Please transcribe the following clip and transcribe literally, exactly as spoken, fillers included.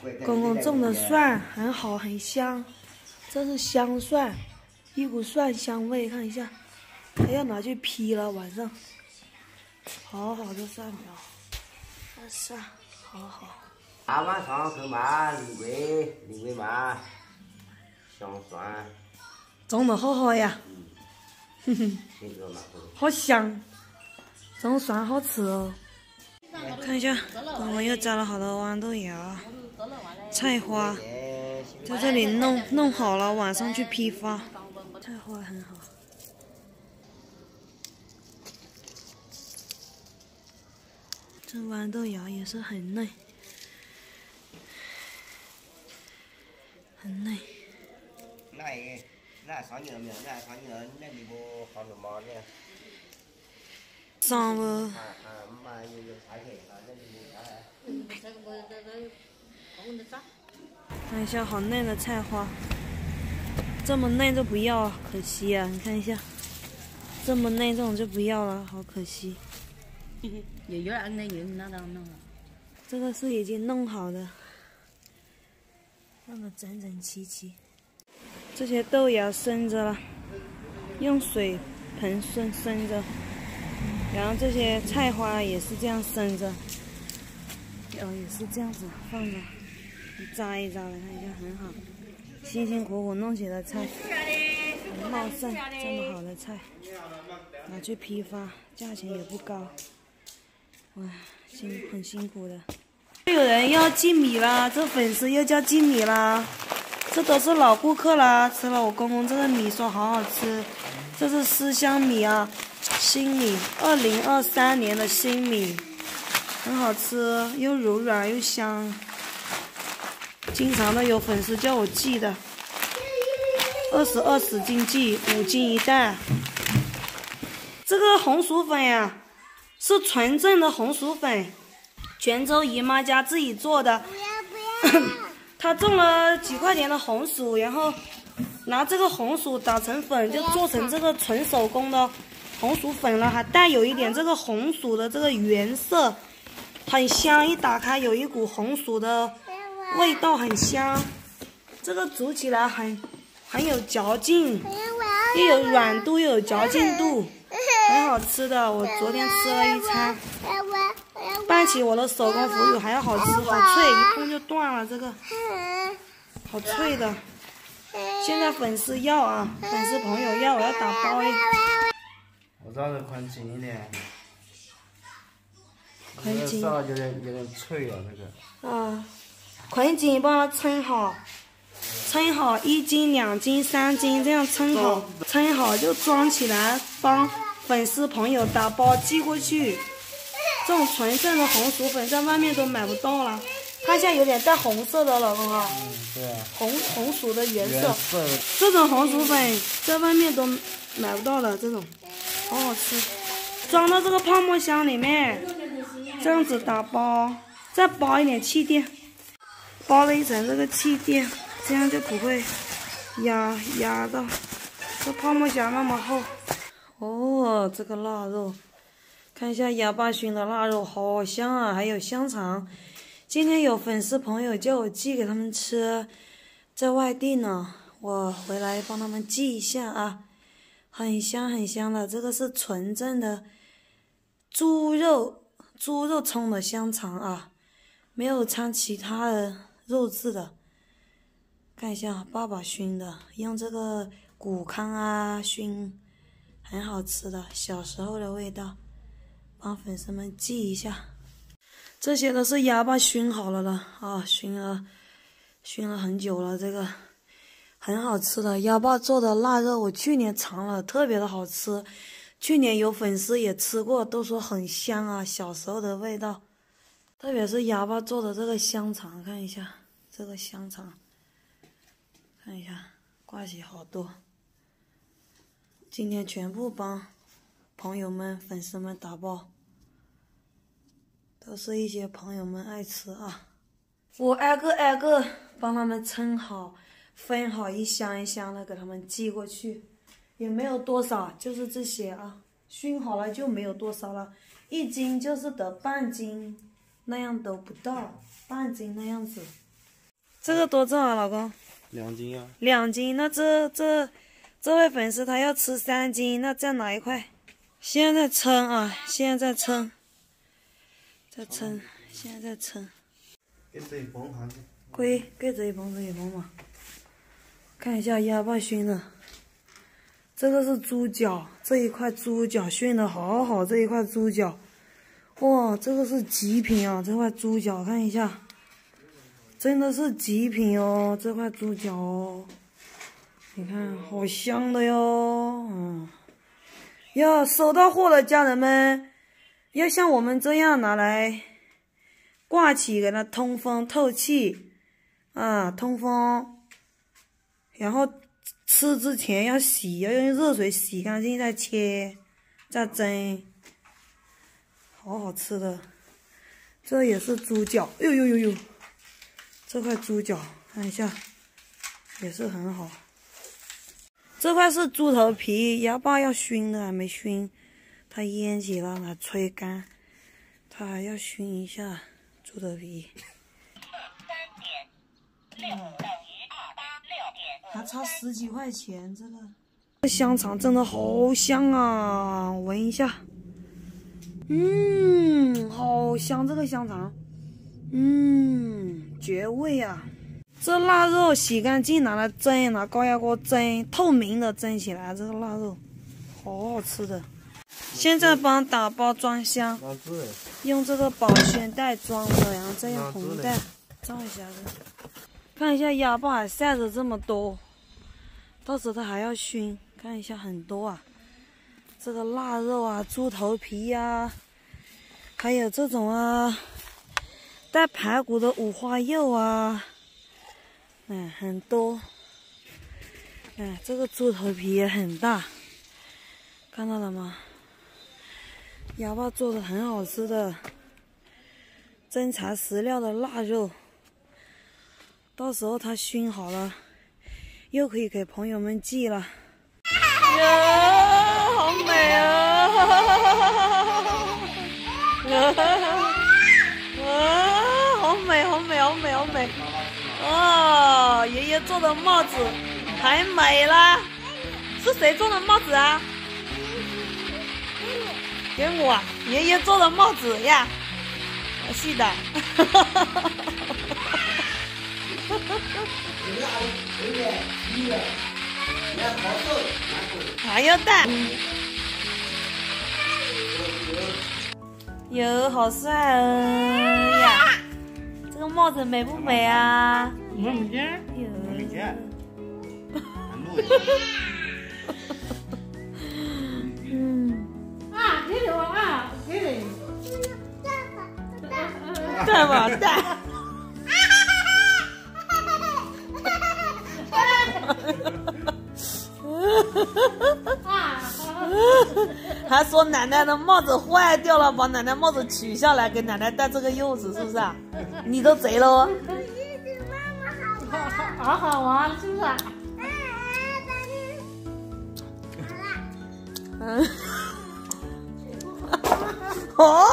公公种的蒜很好，很香，这是香蒜，一股蒜香味，看一下，还要拿去劈了，晚上。好好的蒜苗，这蒜好好。 大晚上去买李桂，李桂麻，香蒜。 种的好好呀，哼哼，好香，种蒜好吃哦。看一下，我们又摘了好多豌豆芽、菜花，在这里弄弄好了，晚上去批发。菜花很好，这豌豆芽也是很嫩，很嫩。 那也那上年没有，那上年那你不好什么呢？ 上不？ 啊啊，妈有有菜去，啊，那你不菜。嗯，这个我这这，我们的啥？ 看一下好嫩的菜花，这么嫩就不要，可惜啊！你看一下，这么嫩这种就不要了，好可惜。 有有俺那有那当弄了。 这个是已经弄好的，弄得整整齐齐。这些豆芽生着了，用水盆生生着，然后这些菜花也是这样生着，哦，也是这样子放着，一扎一扎的，看一下很好，辛辛苦苦弄起的菜，很茂盛，这么好的菜，拿去批发，价钱也不高，哇，辛很辛苦的。有人要进米啦，这粉丝又叫进米啦。这都是老顾客啦，吃了我公公这个米说好好吃，这是思乡米啊，新米，二零二三年的新米，很好吃，又柔软又香。经常的有粉丝叫我寄的，二十二十斤寄，五斤一袋。这个红薯粉呀，是纯正的红薯粉，泉州姨妈家自己做的。不要不要。他种了几块钱的红薯，然后拿这个红薯打成粉，就做成这个纯手工的红薯粉了，还带有一点这个红薯的这个原色，很香。一打开有一股红薯的味道，很香。这个煮起来很很有嚼劲，又有软度又有嚼劲度，很好吃的。我昨天吃了一餐。拌起我的手工腐乳还要好吃，好脆，一碰就断了，这个好脆的。现在粉丝要啊，粉丝朋友要，我要打包一。 我这个宽紧一点， 宽紧。 这有点有点脆了这个。 啊，宽紧帮它称好，称好一斤、两斤、三斤这样称好，称好就装起来，帮粉丝朋友打包寄过去。这种纯正的红薯粉在外面都买不到了，它现在有点带红色的了，公公。 嗯，对啊。 红红薯的原色。 原色。 这种红薯粉在外面都买不到了，这种，好好吃。装到这个泡沫箱里面，这样子打包，再包一点气垫，包了一层这个气垫，这样就不会压压到。这泡沫箱那么厚。哦，这个腊肉。看一下哑巴熏的腊肉，好香啊！还有香肠，今天有粉丝朋友叫我寄给他们吃，在外地呢，我回来帮他们寄一下啊，很香很香的。这个是纯正的猪肉猪肉葱的香肠啊，没有掺其他的肉质的。看一下爸爸熏的，用这个谷糠啊熏，很好吃的，小时候的味道。帮粉丝们记一下，这些都是哑巴熏好了的啊，熏了熏了很久了，这个很好吃的哑巴做的腊肉，我去年尝了，特别的好吃。去年有粉丝也吃过，都说很香啊，小时候的味道。特别是哑巴做的这个香肠，看一下这个香肠，看一下挂起好多。今天全部帮朋友们、粉丝们打包。都是一些朋友们爱吃啊，我挨个挨个帮他们称好，分好一箱一箱的给他们寄过去，也没有多少，就是这些啊，熏好了就没有多少了，一斤就是得半斤，那样都不到，半斤那样子， 这个多重啊，老公？ 两斤啊。 两斤，那这这这位粉丝他要吃三斤，那再拿一块。现在称啊，现在称，在称，现在在称。 给这一帮哈子。 可以，给这一帮这一帮嘛。看一下鸭爸熏的，这个是猪脚，这一块猪脚熏的好好，这一块猪脚，哇，这个是极品啊！这块猪脚看一下，真的是极品哦，这块猪脚哦，你看好香的哟，嗯，要收到货的家人们，要像我们这样拿来挂起，给它通风透气啊，通风。然后吃之前要洗，要用热水洗干净再切，再蒸，好好吃的。这也是猪脚，呦呦呦呦，这块猪脚看一下，也是很好。这块是猪头皮，鸭爸要熏的还没熏，它腌起了，把它吹干，它还要熏一下猪头皮。还差十几块钱，这个这香肠真的好香啊！闻一下，嗯，好香这个香肠，嗯，绝味啊！这腊肉洗干净拿来蒸，拿高压锅蒸，透明的蒸起来，这个腊肉好好吃的。现在帮打包装箱，用这个保鲜袋装的，然后再用红袋罩一下子。看一下鸭爸还晒着这么多，到时候他还要熏，看一下很多啊，这个腊肉啊，猪头皮呀、啊，还有这种啊带排骨的五花肉啊，嗯，很多，嗯，这个猪头皮也很大，看到了吗？鸭爸做的很好吃的真材实料的腊肉。到时候它熏好了，又可以给朋友们寄了。呀，好美啊！啊，好美，好美，好美，好美！哦，爷爷做的帽子太美了，是谁做的帽子啊？给我，爷爷做的帽子呀，是的。还要戴，哟，好帅哦呀！这个帽子美不美啊？ 你看你这， 有这， 嗯， 啊，给我啊，给你， 戴吧戴。还说奶奶的帽子坏掉了，把奶奶帽子取下来给奶奶戴这个柚子，是不是啊？你都贼喽！ 好好玩，是不是？ 嗯。哦。